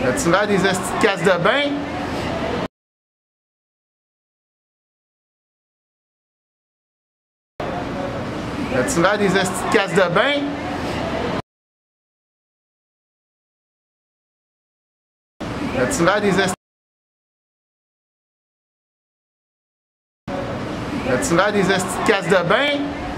As-tu l'air des estis de casse de bain? As-tu l'air des estis de casse de bain? As-tu l'air des estis... As-tu l'air des estis de casse de bain?